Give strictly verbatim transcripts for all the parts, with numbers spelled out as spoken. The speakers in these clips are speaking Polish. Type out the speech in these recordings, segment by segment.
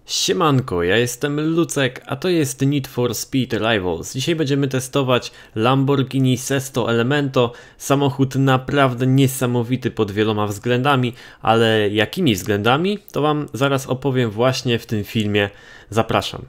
Siemanko, ja jestem Lucek, a to jest Need for Speed Rivals. Dzisiaj będziemy testować Lamborghini Sesto Elemento. Samochód naprawdę niesamowity pod wieloma względami, ale jakimi względami? To wam zaraz opowiem właśnie w tym filmie. Zapraszam.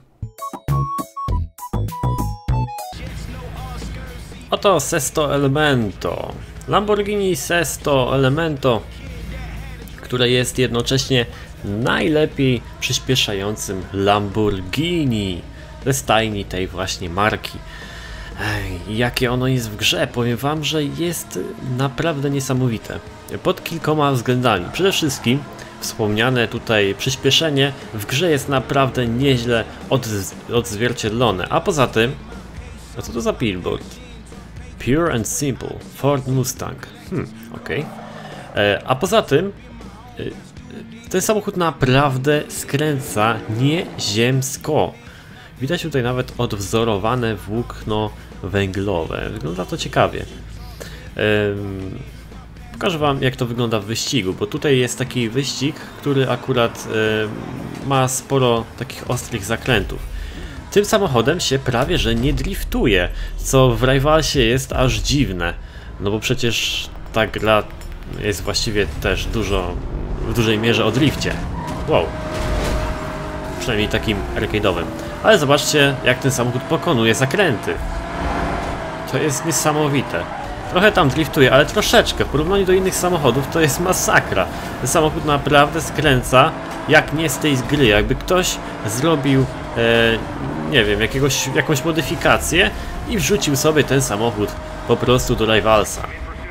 Oto Sesto Elemento. Lamborghini Sesto Elemento, które jest jednocześnie najlepiej przyspieszającym Lamborghini ze stajni tej właśnie marki. Ej, jakie ono jest w grze, powiem wam, że jest naprawdę niesamowite pod kilkoma względami. Przede wszystkim wspomniane tutaj przyspieszenie w grze jest naprawdę nieźle odz odzwierciedlone, a poza tym, a co to za billboard? Pure and Simple Ford Mustang. Hmm, okej. Okay. A poza tym ten samochód naprawdę skręca nieziemsko. Widać tutaj nawet odwzorowane włókno węglowe. Wygląda to ciekawie. Um, pokażę wam, jak to wygląda w wyścigu, bo tutaj jest taki wyścig, który akurat um, ma sporo takich ostrych zakrętów. Tym samochodem się prawie że nie driftuje, co w Rivalsie jest aż dziwne. No bo przecież ta gra jest właściwie też dużo w dużej mierze o drifcie. Wow. Przynajmniej takim arcade'owym. Ale zobaczcie, jak ten samochód pokonuje zakręty. To jest niesamowite. Trochę tam driftuje, ale troszeczkę. W porównaniu do innych samochodów to jest masakra. Ten samochód naprawdę skręca jak nie z tej gry. Jakby ktoś zrobił, e, nie wiem, jakiegoś, jakąś modyfikację i wrzucił sobie ten samochód po prostu do Rivalsa.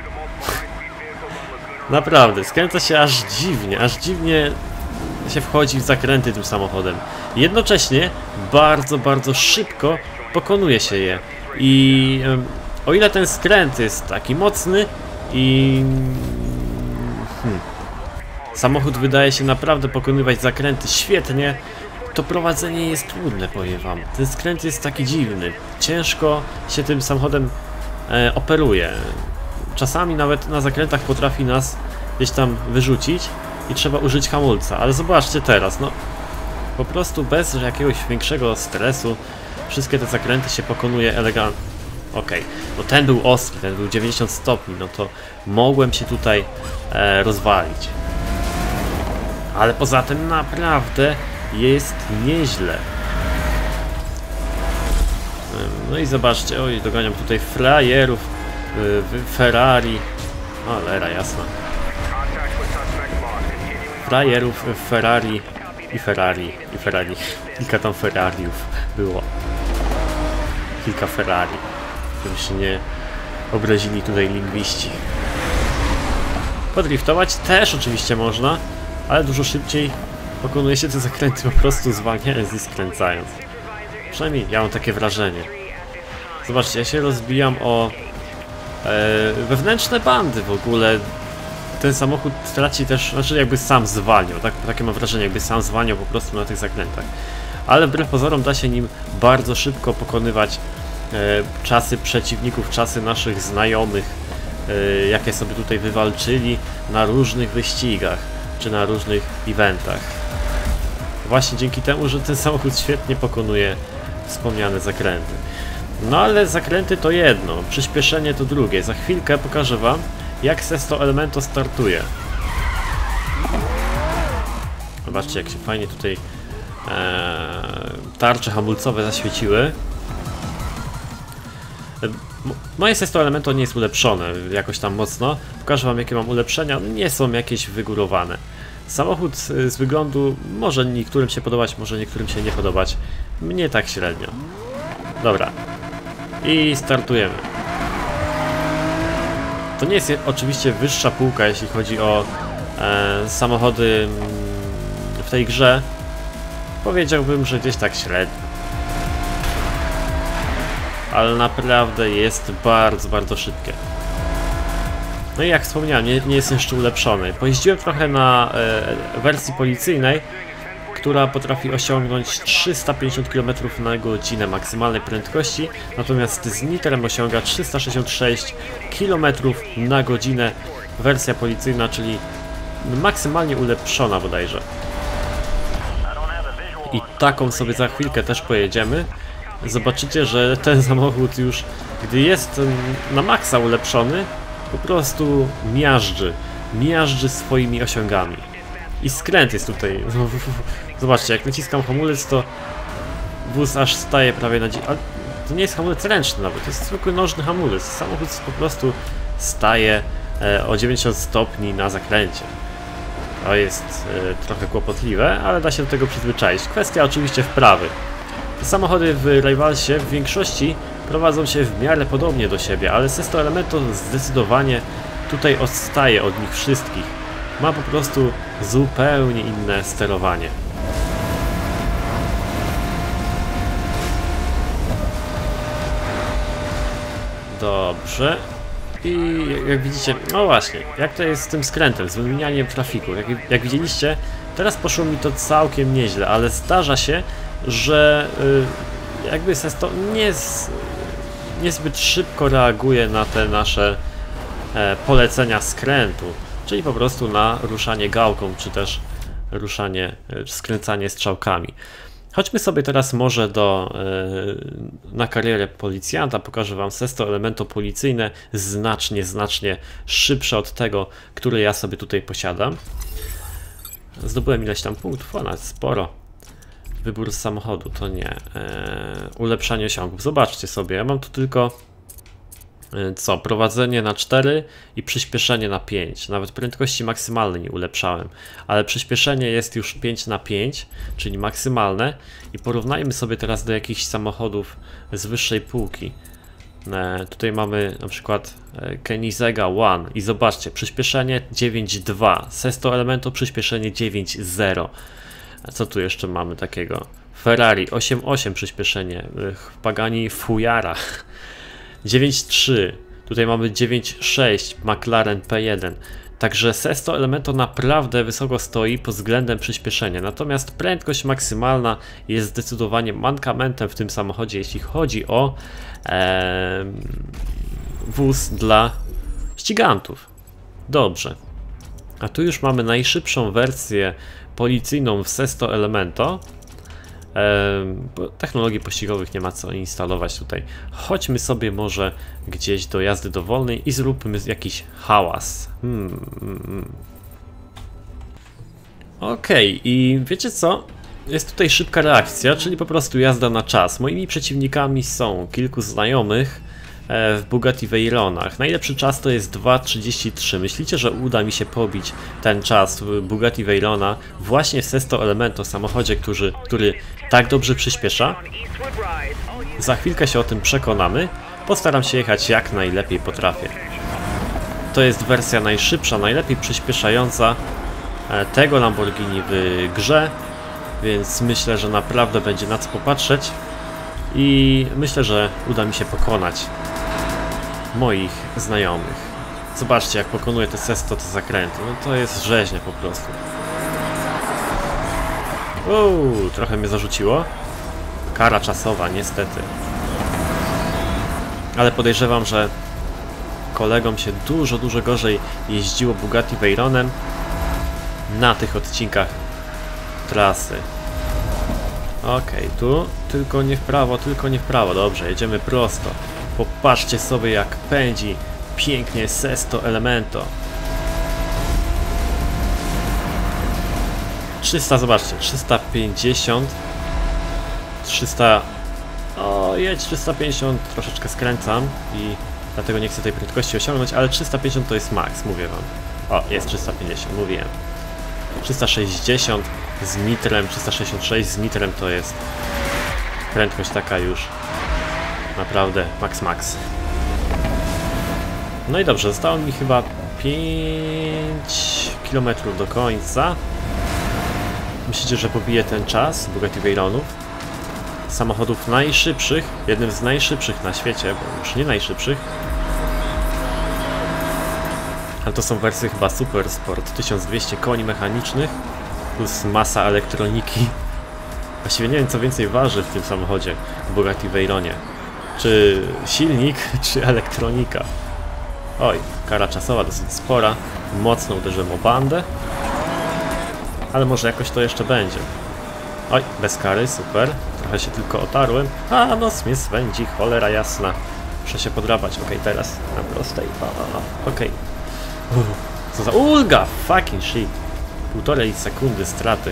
Naprawdę, skręca się aż dziwnie, aż dziwnie się wchodzi w zakręty tym samochodem. Jednocześnie bardzo, bardzo szybko pokonuje się je. I um, o ile ten skręt jest taki mocny i hmm, samochód wydaje się naprawdę pokonywać zakręty świetnie, to prowadzenie jest trudne, powiem wam. Ten skręt jest taki dziwny. Ciężko się tym samochodem e, operuje. Czasami nawet na zakrętach potrafi nas gdzieś tam wyrzucić i trzeba użyć hamulca, ale zobaczcie teraz, no po prostu bez jakiegoś większego stresu wszystkie te zakręty się pokonuje elegancko. Okej, okay. No ten był ostry, ten był dziewięćdziesiąt stopni, no to mogłem się tutaj e, rozwalić. Ale poza tym naprawdę jest nieźle. No i zobaczcie, oj, doganiam tutaj frajerów. Ferrari, cholera jasna, frajerów Ferrari i Ferrari i Ferrari, kilka tam Ferrariów było, kilka Ferrari, żeby się nie obrazili tutaj lingwiści. Podriftować też oczywiście można, ale dużo szybciej pokonuje się te zakręty po prostu zwalniając i skręcając. Przynajmniej ja mam takie wrażenie. Zobaczcie, ja się rozbijam o E, wewnętrzne bandy w ogóle. Ten samochód traci też, znaczy jakby sam zwalniał, tak, takie mam wrażenie, jakby sam zwalniał po prostu na tych zakrętach. Ale wbrew pozorom da się nim bardzo szybko pokonywać e, czasy przeciwników, czasy naszych znajomych, e, jakie sobie tutaj wywalczyli na różnych wyścigach, czy na różnych eventach. Właśnie dzięki temu, że ten samochód świetnie pokonuje wspomniane zakręty. No ale zakręty to jedno, przyspieszenie to drugie. Za chwilkę pokażę wam, jak Sesto Elemento startuje. Zobaczcie, jak się fajnie tutaj e, tarcze hamulcowe zaświeciły. Moje Sesto Elemento nie jest ulepszone jakoś tam mocno. Pokażę wam, jakie mam ulepszenia. Nie są jakieś wygórowane. Samochód z wyglądu może niektórym się podobać, może niektórym się nie podobać. Mnie tak średnio. Dobra. I startujemy. To nie jest oczywiście wyższa półka, jeśli chodzi o e, samochody w tej grze. Powiedziałbym, że gdzieś tak średnio. Ale naprawdę jest bardzo, bardzo szybkie. No i jak wspomniałem, nie, nie jest jeszcze ulepszony. Pojeździłem trochę na e, wersji policyjnej, która potrafi osiągnąć trzysta pięćdziesiąt kilometrów na godzinę maksymalnej prędkości, natomiast z nitrem osiąga trzysta sześćdziesiąt sześć kilometrów na godzinę. Wersja policyjna, czyli maksymalnie ulepszona bodajże. I taką sobie za chwilkę też pojedziemy. Zobaczycie, że ten samochód już, gdy jest na maksa ulepszony, po prostu miażdży. Miażdży swoimi osiągami. I skręt jest tutaj. Zobaczcie, jak naciskam hamulec, to wóz aż staje prawie na... Ale to nie jest hamulec ręczny nawet, to jest zwykły nożny hamulec. Samochód po prostu staje e, o dziewięćdziesiąt stopni na zakręcie. To jest e, trochę kłopotliwe, ale da się do tego przyzwyczaić. Kwestia oczywiście wprawy. Te samochody w Rivalsie w większości prowadzą się w miarę podobnie do siebie, ale Sesto Elemento zdecydowanie tutaj odstaje od nich wszystkich. Ma po prostu zupełnie inne sterowanie. Dobrze. I jak widzicie, no właśnie, jak to jest z tym skrętem, z wymienianiem trafiku. Jak, jak widzieliście, teraz poszło mi to całkiem nieźle, ale zdarza się, że y, jakby Sesto nie z, niezbyt szybko reaguje na te nasze e, polecenia skrętu, czyli po prostu na ruszanie gałką, czy też ruszanie, e, skręcanie strzałkami. Chodźmy sobie teraz może do, e, na karierę policjanta, pokażę wam Sesto Elemento policyjne, znacznie, znacznie szybsze od tego, które ja sobie tutaj posiadam. Zdobyłem ileś tam punktów, a nawet sporo. Wybór samochodu, to nie. E, ulepszanie osiągów. Zobaczcie sobie, ja mam tu tylko e, co? Prowadzenie na cztery i przyspieszenie na pięć. Nawet prędkości maksymalnej nie ulepszałem. Ale przyspieszenie jest już pięć na pięć, czyli maksymalne. I porównajmy sobie teraz do jakichś samochodów z wyższej półki. E, tutaj mamy na przykład e, Koenigsegga One i zobaczcie, przyspieszenie dziewięć dwa. Sesto Elemento przyspieszenie dziewięć zero. A co tu jeszcze mamy takiego? Ferrari osiem osiem przyspieszenie, Pagani Fujara dziewięć trzy, tutaj mamy dziewięć sześć, McLaren P jeden. Także Sesto Elemento naprawdę wysoko stoi pod względem przyspieszenia. Natomiast prędkość maksymalna jest zdecydowanie mankamentem w tym samochodzie, jeśli chodzi o e, wóz dla ścigantów. Dobrze. A tu już mamy najszybszą wersję policyjną w Sesto Elemento. Eee, technologii pościgowych nie ma co instalować tutaj. Chodźmy sobie może gdzieś do jazdy dowolnej i zróbmy jakiś hałas. Hmm, hmm. Okej, okay, i wiecie co? Jest tutaj szybka reakcja, czyli po prostu jazda na czas. Moimi przeciwnikami są kilku znajomych w Bugatti Veyronach. Najlepszy czas to jest dwa trzydzieści trzy. Myślicie, że uda mi się pobić ten czas w Bugatti Veyrona właśnie w Sesto Elemento, samochodzie, który, który tak dobrze przyspiesza? Za chwilkę się o tym przekonamy. Postaram się jechać jak najlepiej potrafię. To jest wersja najszybsza, najlepiej przyspieszająca tego Lamborghini w grze, więc myślę, że naprawdę będzie na co popatrzeć i myślę, że uda mi się pokonać moich znajomych. Zobaczcie, jak pokonuje te Sesto, te zakręty. No to jest rzeźnia po prostu. Uuu, trochę mnie zarzuciło. Kara czasowa, niestety. Ale podejrzewam, że kolegom się dużo, dużo gorzej jeździło Bugatti Veyronem na tych odcinkach trasy. Okej, okay, tu tylko nie w prawo, tylko nie w prawo. Dobrze, jedziemy prosto. Popatrzcie sobie, jak pędzi pięknie Sesto Elemento. trzysta, zobaczcie, trzysta pięćdziesiąt. trzysta... O, jedź, trzysta pięćdziesiąt, troszeczkę skręcam i dlatego nie chcę tej prędkości osiągnąć, ale trzysta pięćdziesiąt to jest max, mówię wam. O, jest trzysta pięćdziesiąt, mówiłem. trzysta sześćdziesiąt z nitrem, trzysta sześćdziesiąt sześć z nitrem to jest prędkość taka już naprawdę max max. No i dobrze, zostało mi chyba pięć kilometrów do końca. Myślicie, że pobiję ten czas Bugatti Veyronów? Samochodów najszybszych, jednym z najszybszych na świecie, bo już nie najszybszych. Ale to są wersje chyba Super Sport, tysiąc dwieście koni mechanicznych plus masa elektroniki. Właściwie nie wiem, co więcej waży w tym samochodzie w Bugatti Veyronie. Czy silnik, czy elektronika. Oj, kara czasowa dosyć spora. Mocno uderzyłem o bandę. Ale może jakoś to jeszcze będzie. Oj, bez kary, super. Trochę się tylko otarłem. A, nos mnie swędzi, cholera jasna. Muszę się podrapać. Okej, okay, teraz na prostej. Okej. Okay. Co za ulga! Fucking shit. Półtorej sekundy straty.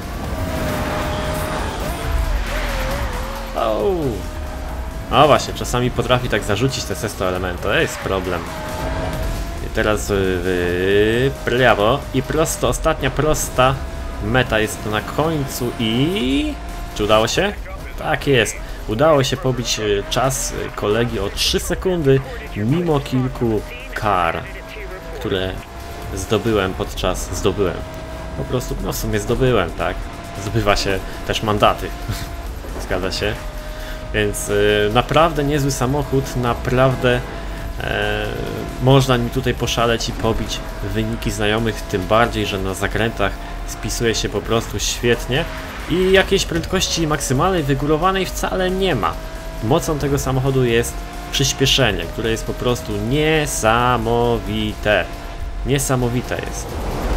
Oh. A właśnie, czasami potrafi tak zarzucić te sesto elementy. To jest problem. I teraz w prawo i prosto, ostatnia prosta meta jest na końcu i... Czy udało się? Tak jest. Udało się pobić czas kolegi o trzy sekundy mimo kilku kar, które zdobyłem podczas... zdobyłem. Po prostu, no w sumie zdobyłem, tak? Zdobywa się też mandaty. Zgadza się? Więc y, naprawdę niezły samochód, naprawdę e, można mi tutaj poszaleć i pobić wyniki znajomych, tym bardziej, że na zakrętach spisuje się po prostu świetnie i jakiejś prędkości maksymalnej, wygórowanej wcale nie ma. Mocą tego samochodu jest przyspieszenie, które jest po prostu niesamowite. Niesamowite jest.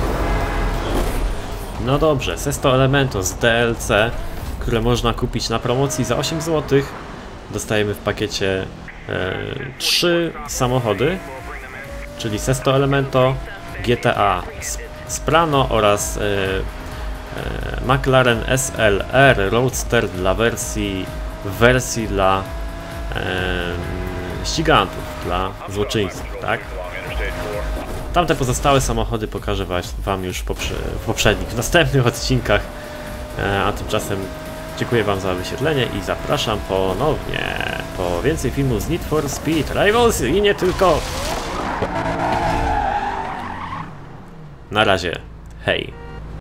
No dobrze, sesto Elemento z D L C, które można kupić na promocji za osiem złotych. Dostajemy w pakiecie e, trzy samochody, czyli Sesto Elemento, G T A Sprano oraz e, e, McLaren S L R Roadster dla wersji, wersji dla e, ścigantów, dla złoczyńców, tak? Tamte pozostałe samochody pokażę wam już w, poprze w poprzednich, w następnych odcinkach, e, a tymczasem dziękuję wam za wyświetlenie i zapraszam ponownie po więcej filmów z Need for Speed Rivals i nie tylko. Na razie, hej.